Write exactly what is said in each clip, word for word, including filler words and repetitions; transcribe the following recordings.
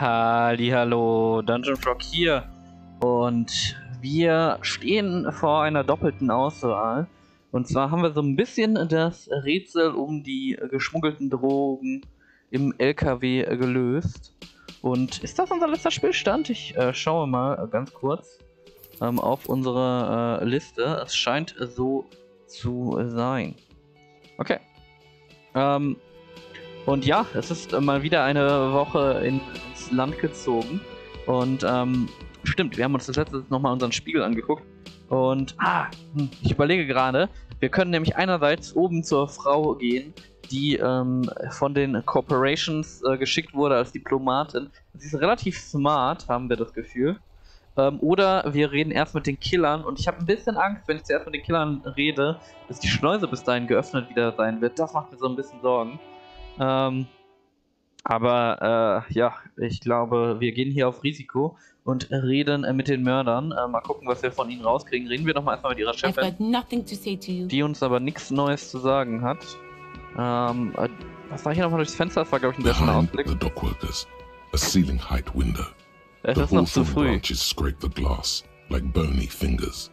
Hallihallo, Dungeon Frog hier und wir stehen vor einer doppelten Auswahl. Und zwar haben wir so ein bisschen das Rätsel um die geschmuggelten Drogen im L K W gelöst. Und ist das unser letzter Spielstand? Ich äh, schaue mal ganz kurz ähm, auf unsere äh, Liste. Es scheint so zu sein. Okay. Ähm, und ja, es ist äh, mal wieder eine Woche in, ins Land gezogen. Und ähm, stimmt, wir haben uns das letzte nochmal unseren Spiegel angeguckt. Und ah, ich überlege gerade, wir können nämlich einerseits oben zur Frau gehen, die ähm, von den Corporations äh, geschickt wurde als Diplomatin. Sie ist relativ smart, haben wir das Gefühl. Ähm, oder wir reden erst mit den Killern. Und ich habe ein bisschen Angst, wenn ich zuerst mit den Killern rede, dass die Schleuse bis dahin geöffnet wieder sein wird. Das macht mir so ein bisschen Sorgen. Ähm, aber äh, ja, ich glaube, wir gehen hier auf Risiko und reden äh, mit den Mördern. Äh, mal gucken, was wir von ihnen rauskriegen. Reden wir doch mal erstmal mit ihrer Chefin, die uns aber nichts Neues zu sagen hat. Ähm, äh, was war hier nochmal durchs Fenster? Das war, glaube ich, ein sehr schöner Ausblick. The dockworkers, a ceiling height window. Es ist noch zu früh. Scrape the glass like bony fingers.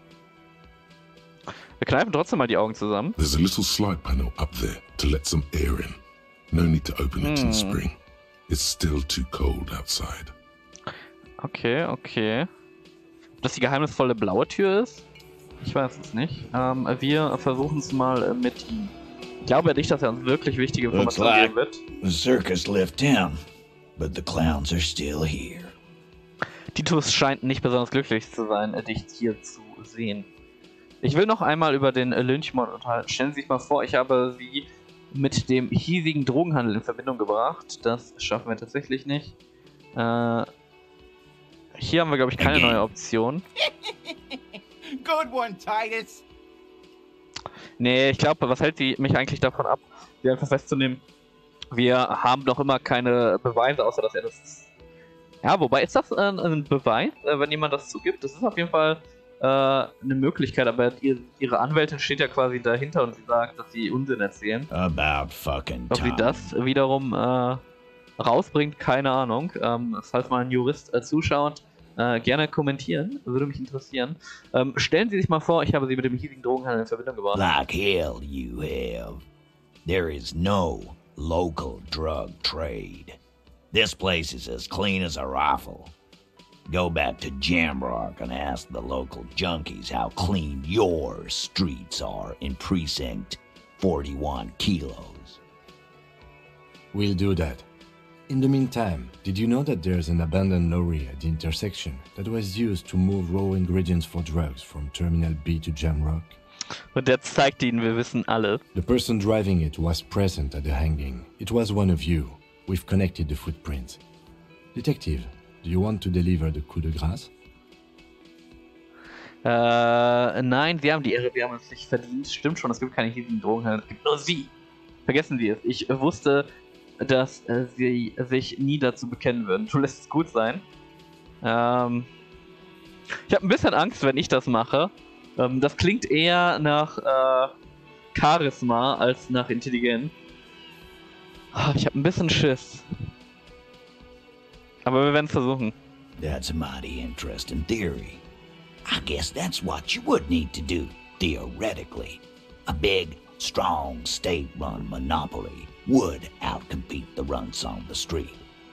Wir kneifen trotzdem mal die Augen zusammen. There's a little slide panel up there to let some air in. No need to open it hm. in spring. It's still too cold outside. Okay, okay. Ob das die geheimnisvolle blaue Tür ist? Ich weiß es nicht. Ähm, wir versuchen es mal mit ihm. Ich glaube nicht, dass er uns wirklich wichtige Informationen like geben wird. The circus left town, but the clowns are still here. Titus scheint nicht besonders glücklich zu sein, dich hier zu sehen. Ich will noch einmal über den Lynchmord unterhalten. Stellen Sie sich mal vor, ich habe Sie mit dem hiesigen Drogenhandel in Verbindung gebracht. Das schaffen wir tatsächlich nicht. Äh, hier haben wir, glaube ich, keine neue Option. Good one, Titus. Nee, ich glaube, was hält die, mich eigentlich davon ab, sie einfach festzunehmen? Wir haben noch immer keine Beweise, außer dass er das... Ja, wobei, ist das äh, ein Beweis, äh, wenn jemand das zugibt? Das ist auf jeden Fall äh, eine Möglichkeit, aber die, ihre Anwältin steht ja quasi dahinter und sie sagt, dass sie Unsinn erzählen. About fucking Ob sie das wiederum äh, rausbringt, keine Ahnung. Ähm, falls mal ein Jurist äh, zuschaut, äh, gerne kommentieren, würde mich interessieren. Ähm, stellen Sie sich mal vor, ich habe Sie mit dem hiesigen Drogenhandel in Verbindung gebracht. Like hell you have. There is no local drug trade. This place is as clean as a rifle. Go back to Jamrock and ask the local junkies how clean your streets are in Precinct forty-one kilos. We'll do that. In the meantime, did you know that there's an abandoned lorry at the intersection that was used to move raw ingredients for drugs from Terminal B to Jamrock? Und der zeigt ihnen, wir wissen alles. The person driving it was present at the hanging. It was one of you. We've connected the footprints. Detective, do you want to deliver the coup de grâce? Äh, nein, Sie haben die Ehre, wir haben es nicht verdient. Stimmt schon, es gibt keine hiesigen Drogenhandel, es gibt nur Sie. Vergessen Sie es. Ich wusste, dass äh, Sie sich nie dazu bekennen würden. Du lässt es gut sein. Ähm, ich habe ein bisschen Angst, wenn ich das mache. Ähm, das klingt eher nach äh, Charisma als nach Intelligenz. Ich habe ein bisschen Schiss. Aber wir werden es versuchen. That's a mighty interesting theory. I guess that's what you would need to do, theoretically. A big, strong, state-run monopoly would outcompete the runts on the street.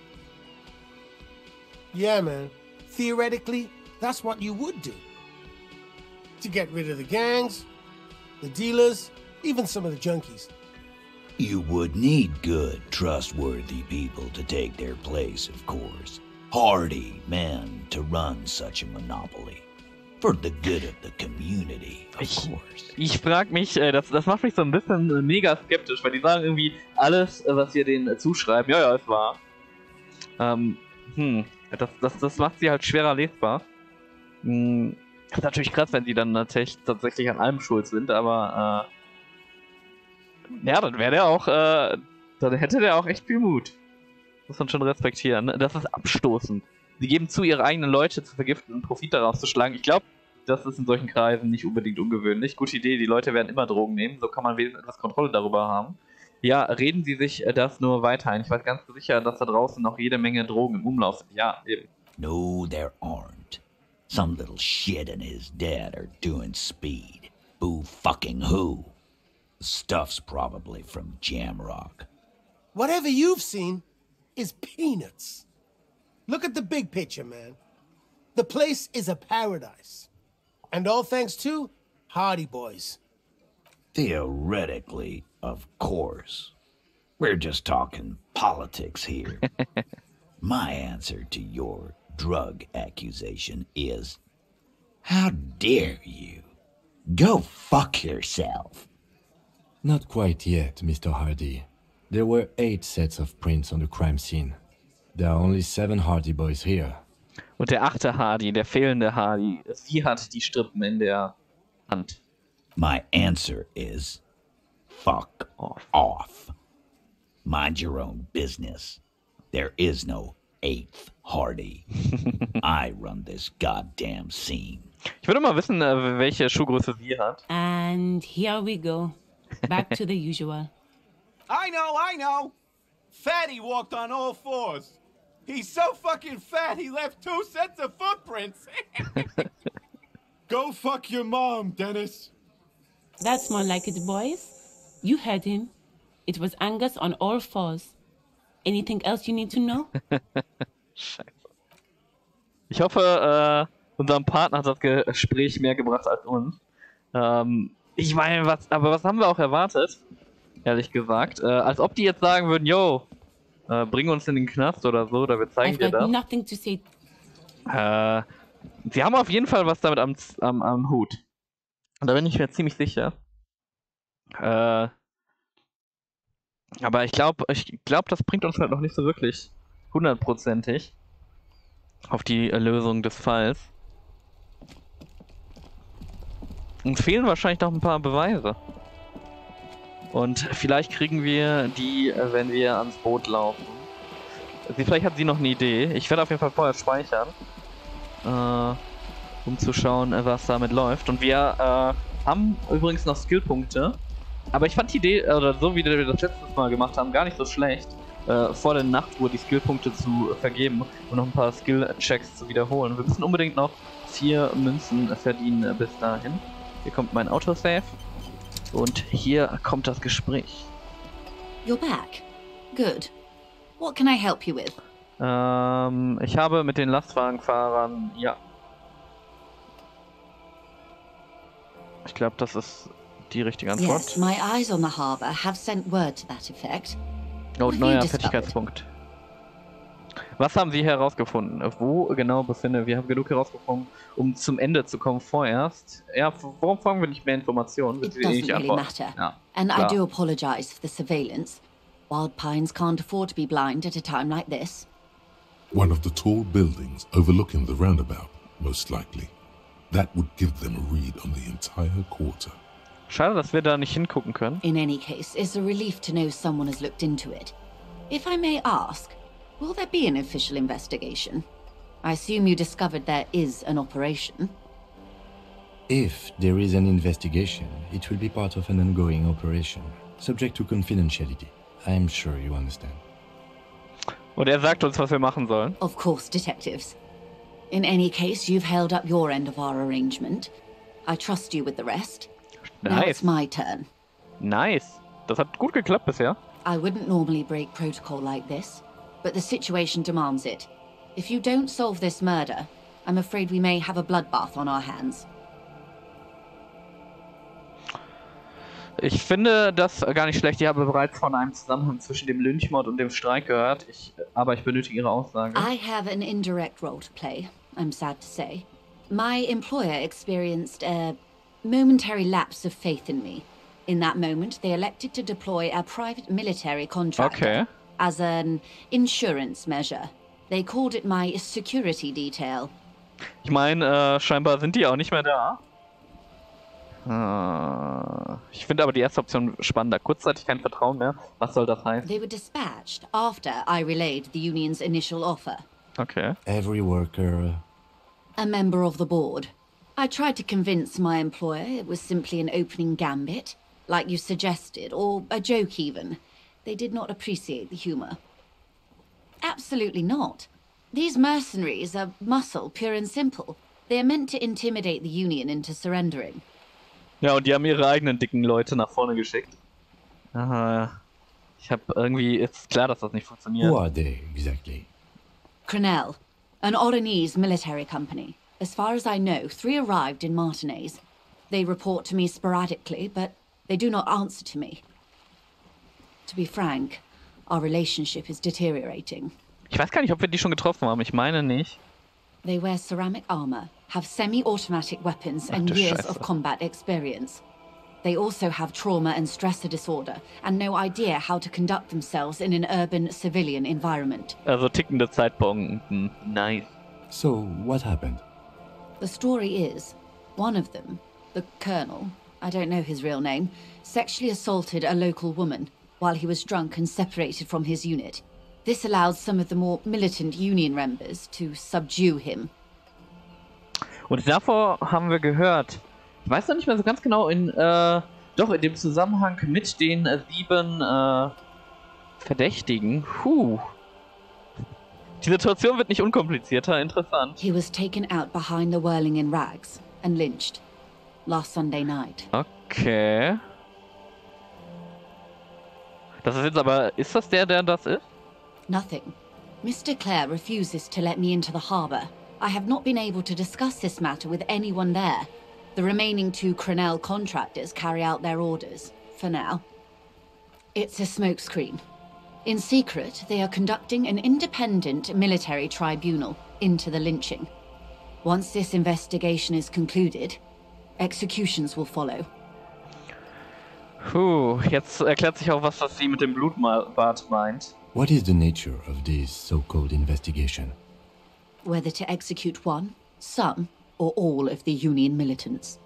Yeah, man. Theoretically, that's what you would do. To get rid of the gangs, the dealers, even some of the junkies. You would need good, trustworthy people to take their place, of course. Hardy men to run such a monopoly. For the good of the community, of ich, course. Ich frag mich, äh, das, das macht mich so ein bisschen äh, mega skeptisch, weil die sagen irgendwie, alles, äh, was wir denen äh, zuschreiben, ja, ja, ist wahr. Ähm, hm, das, das, das macht sie halt schwerer lesbar. Hm, ist natürlich krass, wenn sie dann tatsächlich, tatsächlich an allem schuld sind, aber, äh, ja, dann wäre der auch, äh, dann hätte der auch echt viel Mut. Muss man schon respektieren. Das ist abstoßend. Sie geben zu, ihre eigenen Leute zu vergiften und Profit daraus zu schlagen. Ich glaube, das ist in solchen Kreisen nicht unbedingt ungewöhnlich. Gute Idee, die Leute werden immer Drogen nehmen. So kann man wenigstens etwas Kontrolle darüber haben. ja, reden Sie sich äh, das nur weiter ein. Ich weiß ganz sicher, dass da draußen noch jede Menge Drogen im Umlauf sind. Ja, eben. No, there aren't. Some little shit and his dad are doing speed. Who fucking who? The stuff's probably from Jamrock. Whatever you've seen is peanuts. Look at the big picture, man. The place is a paradise. And all thanks to Hardy Boys. Theoretically, of course. We're just talking politics here. My answer to your drug accusation is, how dare you? Go fuck yourself. Not quite yet, Mister Hardy. There were eight sets of prints on the crime scene. There are only seven Hardy Boys here. Und der achte Hardy, der fehlende Hardy, sie hat die Strippen in der Hand. My answer is, fuck Off. off. Mind your own business. There is no eighth Hardy. I run this goddamn scene. Ich würde mal wissen, äh, welche Schuhgröße sie hat. And here we go. Back to the usual. I know, I know. Fatty walked on all fours. He's so fucking fat he left two sets of footprints. Go fuck your mom, Dennis. That's more like it, boys. You heard him. It was Angus on all fours. Anything else you need to know? Scheiße. Ich hoffe, äh, unserem Partner hat das Gespräch mehr gebracht als uns. Ähm, ich meine, was, aber was haben wir auch erwartet? Ehrlich gesagt. Äh, als ob die jetzt sagen würden, yo, äh, bring uns in den Knast oder so, oder wir zeigen I've dir got das. nothing to say. Äh, sie haben auf jeden Fall was damit am, am, am Hut. Und da bin ich mir ziemlich sicher. Äh, aber ich glaube, ich glaube, das bringt uns halt noch nicht so wirklich hundertprozentig auf die äh, Lösung des Falls. Uns fehlen wahrscheinlich noch ein paar Beweise. Und vielleicht kriegen wir die, äh, wenn wir ans Boot laufen. Sie, vielleicht hat sie noch eine Idee. Ich werde auf jeden Fall vorher speichern. Äh, um zu schauen, äh, was damit läuft. Und wir äh, haben übrigens noch Skillpunkte. Aber ich fand die Idee, oder so wie wir das letztes Mal gemacht haben, gar nicht so schlecht. Äh, vor der Nachtruhe die Skillpunkte zu vergeben und noch ein paar Skill-Checks zu wiederholen. Wir müssen unbedingt noch vier Münzen verdienen äh, bis dahin. Hier kommt mein Autosave. Und hier kommt das Gespräch. You're back. Good. What can I help you with? Ähm, ich habe mit den Lastwagenfahrern, ja. Ich glaube, das ist die richtige Antwort. Yes, my eyes on the harbour have sent word to that effect. Oh, What have neuer you discovered? Fertigkeitspunkt. Was haben Sie herausgefunden? Wo genau befinden wir? haben genug herausgefunden, um zum Ende zu kommen vorerst. Ja, warum fragen wir nicht mehr Informationen? Wenn It Sie eh doesn't nicht really antworten. matter. Ja, And I klar. do apologise for the surveillance. Wild Pines can't afford to be blind at a time like this. One of the tall buildings overlooking the roundabout, most likely. That would give them a read on the entire quarter. Schade, dass wir da nicht hingucken können. In any case, it's a relief to know someone has looked into it. If I may ask, will there be an official investigation? I assume you discovered there is an operation. If there is an investigation, it will be part of an ongoing operation, subject to confidentiality. I'm sure you understand. Und er sagt uns, was wir machen sollen. Of course, detectives. In any case, you've held up your end of our arrangement. I trust you with the rest. Now Nice. it's my turn. Nice. Das hat gut geklappt bisher. I wouldn't normally break protocol like this, but the situation demands it. If you don't solve this murder, I'm afraid we may have a bloodbath on our hands. Ich finde das gar nicht schlecht. Ich habe bereits von einem Zusammenhang zwischen dem Lynchmord und dem Streik gehört. Ich, aber ich benötige Ihre Aussage. I have an indirect role to play, I'm sad to say. My employer experienced a momentary lapse of faith in me. In that moment, they elected to deploy a private military contractor Okay. as an insurance measure. They called it my security detail. Ich meine, äh, scheinbar sind die auch nicht mehr da. Äh, ich finde aber die erste Option spannender. Kurzzeitig kein Vertrauen mehr. Was soll das heißen? They were dispatched after I relayed the union's initial offer. Okay. Every worker. A member of the board. I tried to convince my employer it was simply an opening gambit, like you suggested, or a joke even. they did not appreciate the humor. Absolutely not. These mercenaries are muscle, pure and simple. They are meant to intimidate the Union into surrendering. Ja, und die haben ihre eigenen dicken Leute nach vorne geschickt. Aha. Ich hab irgendwie, ist klar, dass das nicht funktioniert. Who are they, exactly? Crenel, an Oronese military company. As far as I know, three arrived in Martinez. They report to me sporadically, but they do not answer to me. To be frank, our relationship is deteriorating. Ich weiß gar nicht, ob wir die schon getroffen haben. Ich meine nicht. They wear ceramic armor, have semi-automatic weapons, and Ach, du years Scheiße. of combat experience. They also have trauma and stressor disorder, and no idea how to conduct themselves in an urban civilian environment. Also tickende Zeitbomben. Nice. So, what happened? The story is, one of them, the Colonel, I don't know his real name, sexually assaulted a local woman while he was drunk and separated from his unit. This allowed some of the more militant Union members to subdue him. Und davor haben wir gehört, ich weiß noch nicht mehr so ganz genau, in, äh, doch in dem Zusammenhang mit den äh, sieben äh, Verdächtigen. Puh. Die Situation wird nicht unkomplizierter, interessant. He was taken out behind the whirling in rags and lynched last Sunday night. Okay. Das ist jetzt aber, ist das der, der das ist? Nothing. Mister Clare refuses to let me into the harbour. I have not been able to discuss this matter with anyone there. The remaining two Crenel contractors carry out their orders, for now. It's a smokescreen. In secret, they are conducting an independent military tribunal into the lynching. Once this investigation is concluded, executions will follow. Puh, jetzt erklärt sich auch, was das sie mit dem Blutbad meint. What is the nature of this so-called investigation? Whether to execute one, some, or all of the Union militants.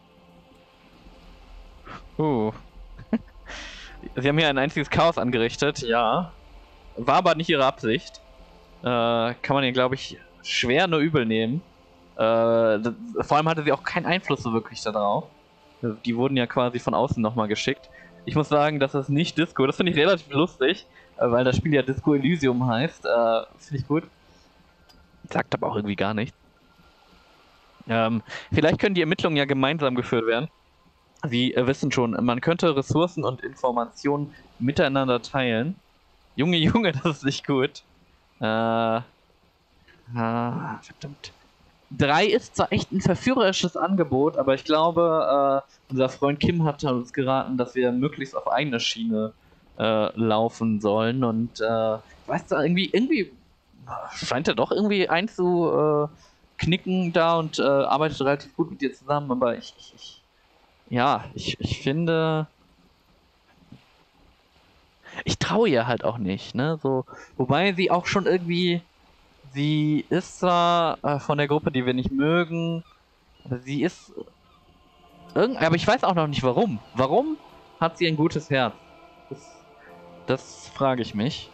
Puh. Sie haben hier ein einziges Chaos angerichtet, ja. War aber nicht ihre Absicht. Äh, kann man ihr, glaube ich, schwer nur übel nehmen. Äh, das, vor allem hatte sie auch keinen Einfluss so wirklich darauf. Die wurden ja quasi von außen nochmal geschickt. Ich muss sagen, das ist nicht Disco. Das finde ich relativ lustig, äh, weil das Spiel ja Disco Elysium heißt. Äh, finde ich gut. Sagt aber auch irgendwie gar nichts. Ähm, vielleicht können die Ermittlungen ja gemeinsam geführt werden. Sie äh, wissen schon, man könnte Ressourcen und Informationen miteinander teilen. Junge, Junge, das ist nicht gut. Äh, ah, verdammt. Drei ist zwar echt ein verführerisches Angebot, aber ich glaube, äh, unser Freund Kim hat uns geraten, dass wir möglichst auf eigene Schiene äh, laufen sollen. Und äh, weißt du, irgendwie, irgendwie scheint er doch irgendwie einzuknicken da und äh, arbeitet relativ gut mit dir zusammen, aber ich, ich, ich ja, ich, ich finde, ich traue ihr halt auch nicht, ne, so, wobei sie auch schon irgendwie, sie ist zwar äh, von der Gruppe, die wir nicht mögen, aber sie ist, irgend, aber ich weiß auch noch nicht warum, warum hat sie ein gutes Herz, das, das frage ich mich.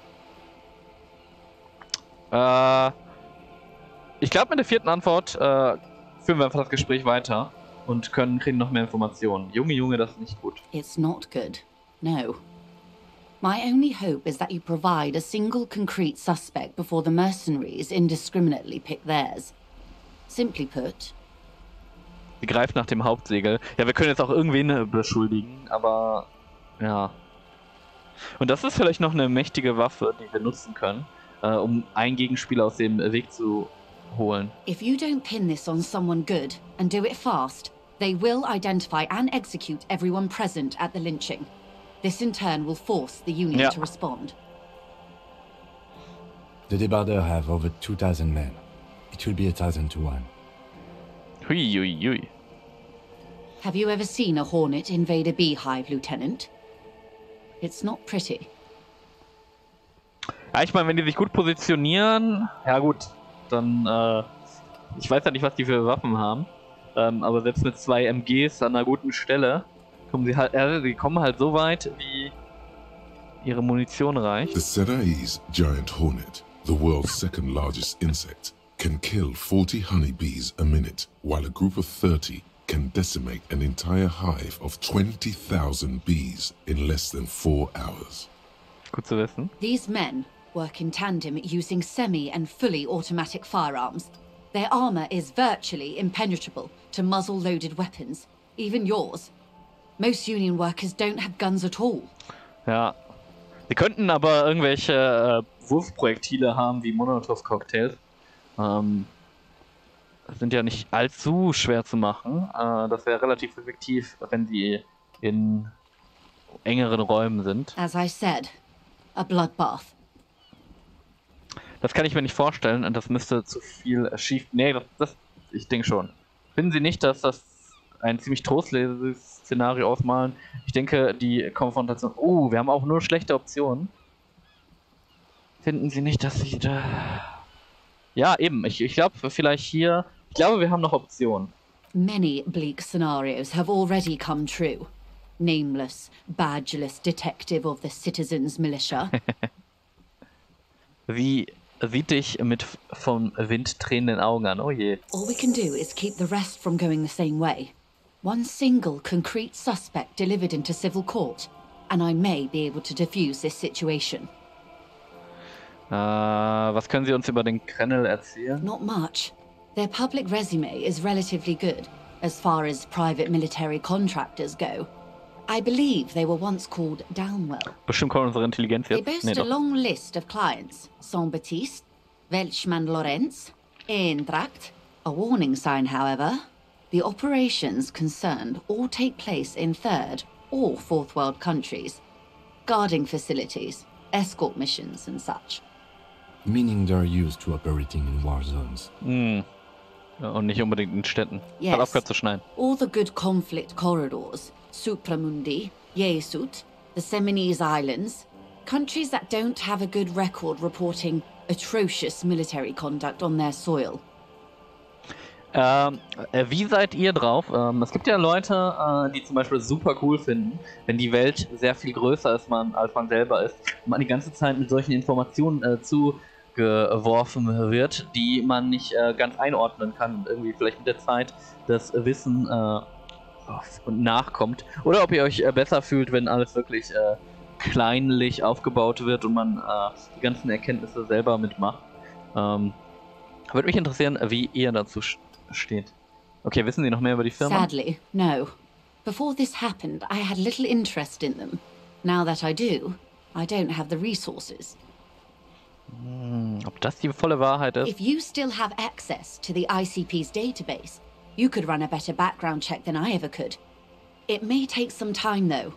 Äh, ich glaube, mit der vierten Antwort äh, führen wir einfach das Gespräch weiter und können kriegen noch mehr Informationen. Junge, Junge, das ist nicht gut. It's not good. No. My only hope is that you provide a single concrete suspect before the mercenaries indiscriminately pick theirs. Simply put. Sie greift nach dem Hauptsegel. Ja, wir können jetzt auch irgendwen beschuldigen, aber ja. Und das ist vielleicht noch eine mächtige Waffe, die wir nutzen können, äh, um einen Gegenspieler aus dem Weg zu holen. If you don't pin this on someone good and do it fast, they will identify and execute everyone present at the lynching. This in turn will force the Union Ja. to respond. The Debarders have over two thousand men. It will be a thousand to one. Hui, hui, hui. Have you ever seen a Hornet invade a beehive, Lieutenant? It's not pretty. Ja, ich meine, wenn die sich gut positionieren, ja gut, dann, äh, ich weiß ja nicht, was die für Waffen haben, ähm, aber selbst mit zwei M Gs an einer guten Stelle, kommen sie halt, äh, sie kommen halt so weit, wie ihre Munition reicht. The Seraï's giant hornet, the world's second largest insect, can kill forty honeybees a minute, while a group of thirty can decimate an entire hive of twenty thousand bees in less than four hours. Gut zu wissen. These men work in tandem using semi and fully automatic firearms. Their armor is virtually impenetrable to muzzle-loaded weapons, even yours. Most Union workers don't have guns at all. Ja. Sie könnten aber irgendwelche äh, Wurfprojektile haben wie Molotov-Cocktails. Ähm, das sind ja nicht allzu schwer zu machen. Äh, das wäre relativ effektiv, wenn sie in engeren Räumen sind. As I said, a bloodbath. Das kann ich mir nicht vorstellen und das müsste zu viel schief... Nee, das, das, ich denke schon. Finden Sie nicht, dass das ein ziemlich trostloses Szenario ausmalen? Ich denke, die Konfrontation... Oh, wir haben auch nur schlechte Optionen. Finden Sie nicht, dass Sie da... Ja, eben. Ich, ich glaube, vielleicht hier... Ich glaube, wir haben noch Optionen. Many bleak scenarios have already come true. Nameless, badgeless detective of the Citizens Militia. Sie sieht dich mit vom Wind tränenden Augen an. Oh je. All we can do is keep the rest from going the same way. One single concrete suspect delivered into civil court, and I may be able to defuse this situation. Äh, was können Sie uns über den Krennel erzählen? Not much. Their public resume is relatively good, as far as private military contractors go. I believe they were once called Downwell. Bestimmt kommt unsere Intelligenz They jetzt. boast Nee, a doch. long list of clients. Saint-Baptiste, Welchmann-Lorenz, Eintracht. A warning sign, however. The operations concerned all take place in third or fourth world countries. Guarding facilities, escort missions and such. Meaning they're used to operating in war zones. Hm. Ja, und nicht unbedingt in Städten. Yes. Hat aufgehört zu schneien. All the good conflict corridors, Supramundi, Yesut, the Seminese Islands, countries that don't have a good record reporting atrocious military conduct on their soil. Ähm, äh, wie seid ihr drauf? Ähm, es gibt ja Leute, äh, die zum Beispiel super cool finden, wenn die Welt sehr viel größer ist, man, als man selber ist, und man die ganze Zeit mit solchen Informationen äh, zugeworfen wird, die man nicht äh, ganz einordnen kann und irgendwie vielleicht mit der Zeit das Wissen äh, nachkommt. Oder ob ihr euch äh, besser fühlt, wenn alles wirklich äh, kleinlich aufgebaut wird und man äh, die ganzen Erkenntnisse selber mitmacht. Ähm, würde mich interessieren, wie ihr dazu st- steht. Okay, wissen Sie noch mehr über die Firma? Sadly, no. Before this happened, I had little interest in them. Now that I do, I don't have the resources. Hm, ob das die volle Wahrheit ist? If you still have access to the I C P's database, you could run a better background check than I ever could. It may take some time, though.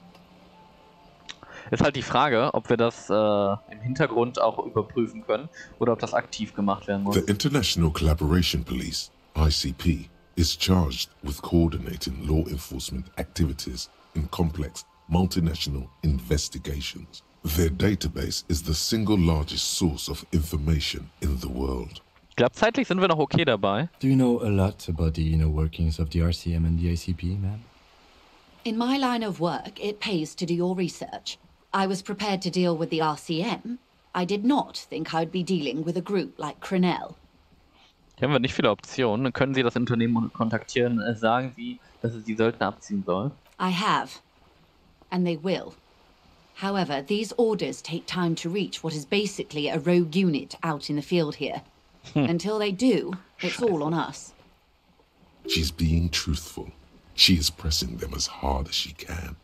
Ist halt die Frage, ob wir das äh, im Hintergrund auch überprüfen können oder ob das aktiv gemacht werden muss. The International Collaboration Police, I C P, is charged with coordinating law enforcement activities in complex multinational investigations. Their database is the single largest source of information in the world. Ich glaube, zeitlich sind wir noch okay dabei. Do you know a lot about the inner workings of the R C M and the I C P, ma'am? In my line of work, it pays to do your research. I was prepared to deal with the R C M. I did not think I'd be dealing with a group like Crenel. Hier haben wir nicht viele Optionen. Können Sie das Unternehmen kontaktieren? Äh, sagen Sie, dass es die Söldner abziehen soll? I have. And they will. However, these orders take time to reach what is basically a rogue unit out in the field here. Until they do, it's all on us. She's being truthful. She is pressing them as hard as she can.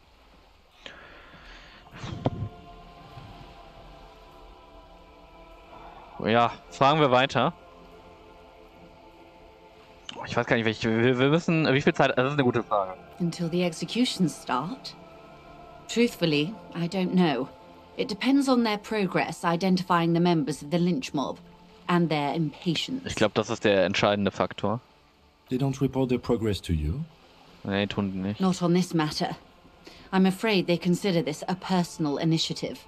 Ja, fragen wir weiter. Ich weiß gar nicht, welche, wir, wir müssen, wie viel Zeit, das ist eine gute Frage. Until the executions start? Truthfully, I don't know. It depends on their progress identifying the members of the lynch mob and their impatience. Ich glaube, das ist der entscheidende Faktor. They don't report their progress to you? Nee, tun die nicht. Not on this matter. I'm afraid they consider this a personal initiative.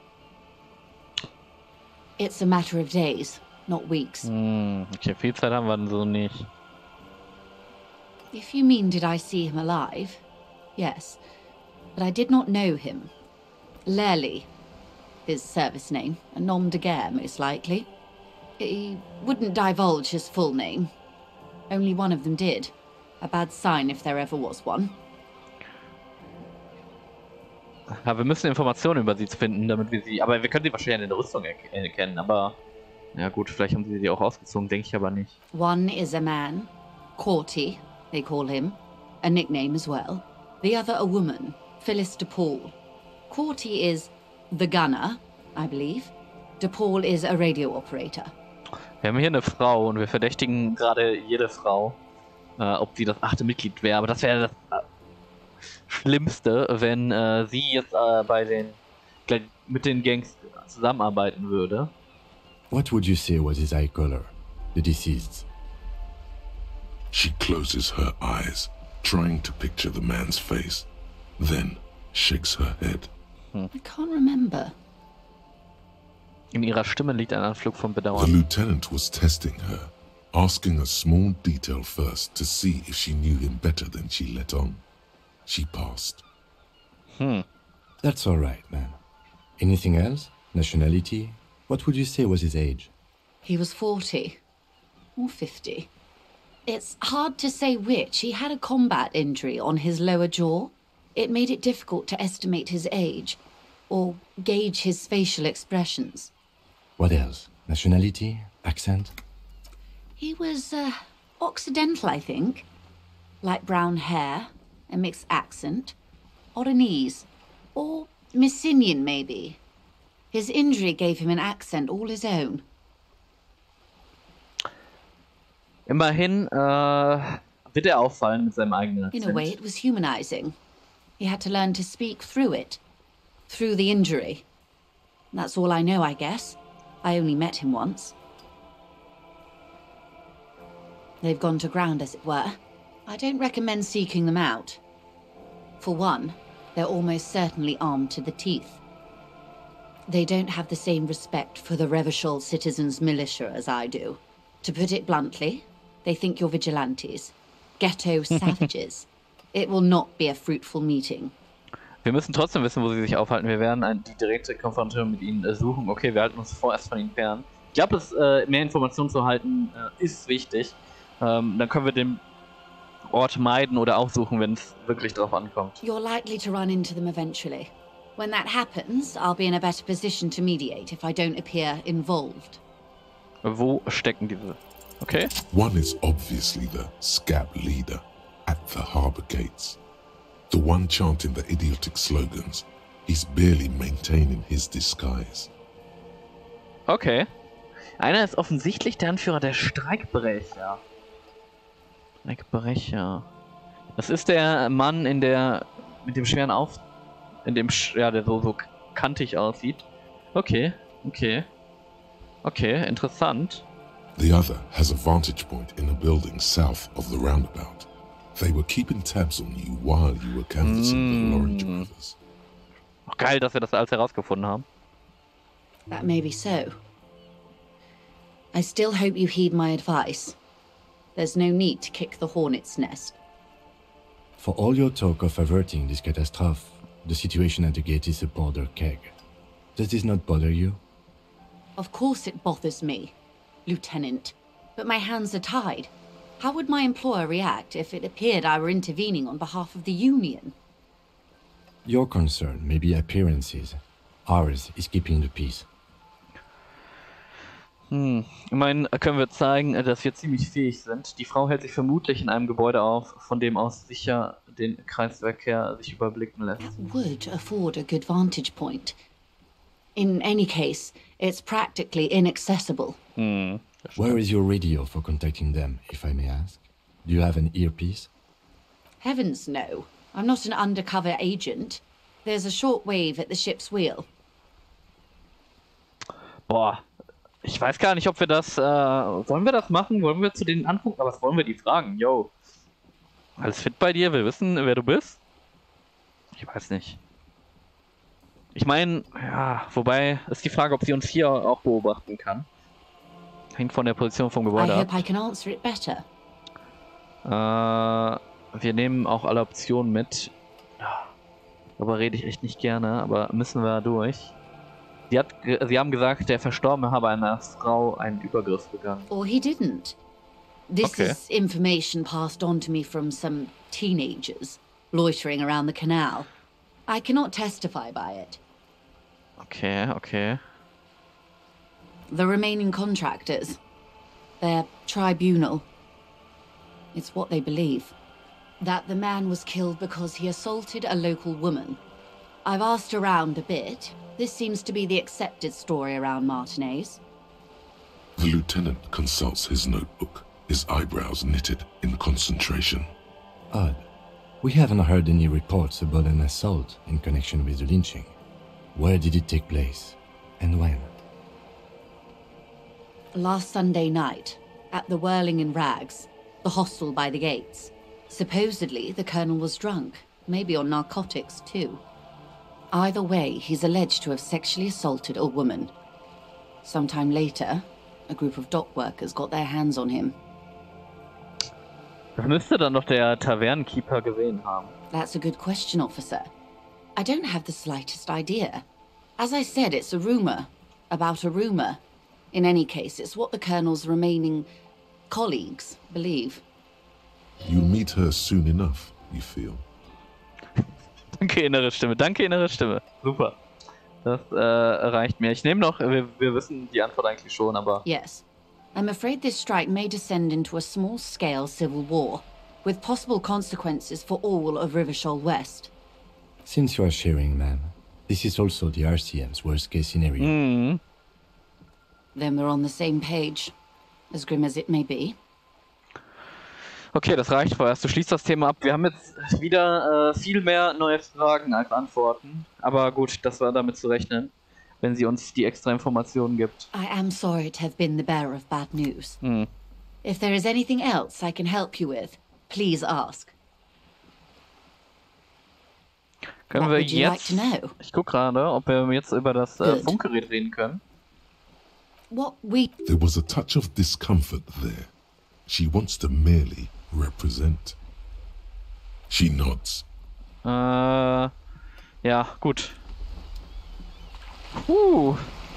It's a matter of days, not weeks. Hm, okay, viel Zeit haben wir dann so nicht. If you mean did I see him alive? Yes. But I did not know him. Lely, his service name, a nom de guerre most likely. He wouldn't divulge his full name. Only one of them did. A bad sign if there ever was one. Ja, wir müssen Informationen über sie finden, damit wir sie... Aber wir können sie wahrscheinlich in der Rüstung erk- erkennen, aber... Ja gut, vielleicht haben sie sie auch ausgezogen, denke ich aber nicht. One is a man, Corty, they call him, a nickname as well. The other a woman, Phyllis DePaul. Corty is the gunner, I believe. DePaul is a radio operator. Wir haben hier eine Frau und wir verdächtigen gerade jede Frau, äh, ob sie das achte Mitglied wäre. Aber das wäre das äh, Schlimmste, wenn äh, sie jetzt äh, bei den gleich mit den Gangs zusammenarbeiten würde. What would you say was his eye color, the deceased's? She closes her eyes, trying to picture the man's face, then shakes her head. I can't remember. In ihrer Stimme liegt ein Anflug von The Bedauern. lieutenant was testing her, asking a small detail first to see if she knew him better than she let on. She passed. Hm. That's all right, man. Anything else? Nationality? What would you say was his age? He was forty. Or fifty. It's hard to say which. He had a combat injury on his lower jaw. It made it difficult to estimate his age, or gauge his facial expressions. What else? Nationality? Accent? He was, uh, Occidental, I think. Light brown hair, a mixed accent, Oranese, or Messinian, maybe. His injury gave him an accent all his own. Immerhin äh, wird er auffallen mit seinem eigenen In a way, Akzent. it was humanizing. He had to learn to speak through it, through the injury. That's all I know, I guess. I only met him once. They've gone to ground, as it were. I don't recommend seeking them out. For one, they're almost certainly armed to the teeth. They don't have the same respect for the Revachol citizens' militia as I do. To put it bluntly, they think you're vigilantes. Ghetto savages. It will not be a fruitful meeting. Wir müssen trotzdem wissen, wo sie sich aufhalten. Wir werden ein, die direkte Konfrontation mit ihnen äh, suchen. Okay, wir halten uns vorerst von ihnen fern. Ich glaube, dass äh, mehr Informationen zu halten äh, ist wichtig. Ähm, dann können wir den Ort meiden oder aufsuchen, wenn es wirklich drauf ankommt. You're likely to run into them eventually. When that happens, I'll be in a better position to mediate if I don't appear involved. Wo stecken diese? Okay. One is obviously the scab leader at the harbor gates. The one chanting the idiotic slogans. He's barely maintaining his disguise. Okay. Einer ist offensichtlich der Anführer der Streikbrecher. Streikbrecher. Das ist der Mann in der mit dem schweren Auf in dem Sch ja, der so so kantig aussieht. Okay, okay. Okay, interessant. The other has a vantage point in a building south of the roundabout. They were keeping tabs on you while you were canvassing the Lorraine brothers. Ach, geil, dass wir das alles herausgefunden haben. That may be so. I still hope you heed my advice. There's no need to kick the hornet's nest. For all your talk of averting this catastrophe, the situation at the gate is a border keg. Does this not bother you? Of course it bothers me, Lieutenant. But my hands are tied. How would my employer react if it appeared I were intervening on behalf of the Union? Your concern may be appearances. Ours is keeping the peace. Hm. Immerhin können wir zeigen, dass wir ziemlich fähig sind. Die Frau hält sich vermutlich in einem Gebäude auf, von dem aus sicher den Kreisverkehr sich überblicken lässt. That would afford a good vantage point. In any case, it's practically inaccessible. Hm. Where is your radio for contacting them, if I may ask? Do you have an earpiece? Heavens no. I'm not an undercover agent. There's a shortwave at the ship's wheel. Boah, ich weiß gar nicht, ob wir das, äh, wollen wir das machen? Wollen wir zu denen angucken? Aber was wollen wir die fragen? Yo, alles fit bei dir? Wir wissen, wer du bist? Ich weiß nicht. Ich meine, ja, wobei ist die Frage, ob sie uns hier auch beobachten kann. Hängt von der Position vom I Gebäude ab. hope I can answer it better. Äh, wir nehmen auch alle Optionen mit. Ja, darüber rede ich echt nicht gerne, aber müssen wir durch. Sie, hat, ge- sie haben gesagt, der Verstorbene habe einer Frau einen Übergriff begangen. Or he didn't. This Okay. is information passed on to me from some teenagers loitering around the canal. I cannot testify by it. Okay, okay. The remaining contractors, their tribunal, it's what they believe. That the man was killed because he assaulted a local woman. I've asked around a bit. This seems to be the accepted story around Martinez. The lieutenant consults his notebook, his eyebrows knitted in concentration. Odd. We haven't heard any reports about an assault in connection with the lynching. Where did it take place? And when? Last Sunday night, at the Whirling in Rags, the hostel by the gates. Supposedly, the colonel was drunk, maybe on narcotics too. Either way, he's alleged to have sexually assaulted a woman. Sometime later, a group of dock workers got their hands on him. Das müsste dann doch der Tavernenkeeper gesehen haben. That's a good question, officer. I don't have the slightest idea. As I said, it's a rumor about a rumor. In any case, it's what the colonel's remaining colleagues believe. You'll meet her soon enough, you feel. Danke, innere Stimme. Danke, innere Stimme. Super. Das äh, reicht mir. Ich nehme noch, wir, wir wissen die Antwort eigentlich schon, aber... Yes. I'm afraid this strike may descend into a small-scale civil war, with possible consequences for all of Rivershoal West. Since you are sharing, ma'am, this is also the R C M's worst-case scenario. Mhm. Then we're on the same page, as grim as it may be. Okay, das reicht vorerst. Du schließt das Thema ab. Wir haben jetzt wieder äh, viel mehr neue Fragen als Antworten. Aber gut, das war damit zu rechnen, wenn sie uns die extra Informationen gibt. I am sorry to have been the bearer of bad news. Hm. If there is anything else I can help you with, please ask. Können What wir would you like jetzt... to know? Ich guck gerade, ob wir jetzt über das äh, Good. Funkgerät reden können. What we... There was a touch of discomfort there. She wants to merely represent. She nods. Äh, ja, gut. Uh.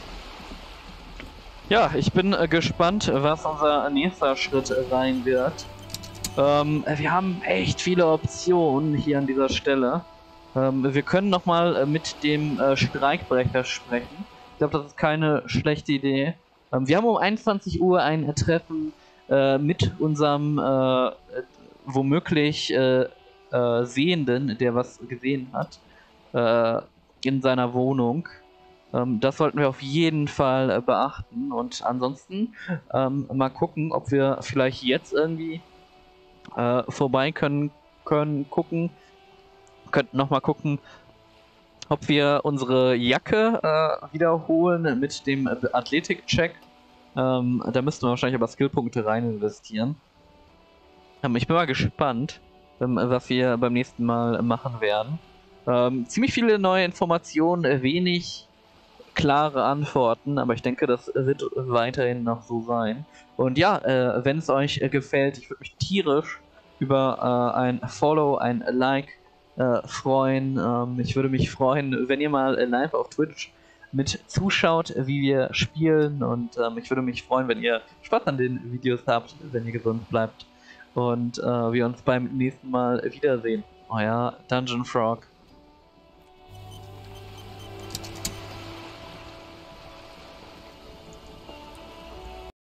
Ja, ich bin äh, gespannt, was unser nächster Schritt sein wird. Ähm, wir haben echt viele Optionen hier an dieser Stelle. Ähm, wir können nochmal äh, mit dem äh, Streikbrecher sprechen. Ich glaube, das ist keine schlechte Idee. Ähm, wir haben um einundzwanzig Uhr ein Treffen äh, mit unserem äh, womöglich äh, äh, Sehenden, der was gesehen hat, äh, in seiner Wohnung. Ähm, das sollten wir auf jeden Fall äh, beachten. Und ansonsten ähm, mal gucken, ob wir vielleicht jetzt irgendwie äh, vorbei können, können gucken. Könnten nochmal gucken, ob wir unsere Jacke äh, wiederholen mit dem Athletik-Check. Ähm, da müssten wir wahrscheinlich aber Skillpunkte rein investieren. Ähm, ich bin mal gespannt, ähm, was wir beim nächsten Mal machen werden. Ähm, ziemlich viele neue Informationen, wenig klare Antworten, aber ich denke, das wird weiterhin noch so sein. Und ja, äh, wenn es euch äh, gefällt, ich würde mich tierisch über äh, ein Follow, ein Like äh, freuen. Ähm, ich würde mich freuen, wenn ihr mal äh, live auf Twitch mit zuschaut, wie wir spielen, und ähm, ich würde mich freuen, wenn ihr Spaß an den Videos habt, wenn ihr gesund bleibt und äh, wir uns beim nächsten Mal wiedersehen. Euer Dungeon Frog.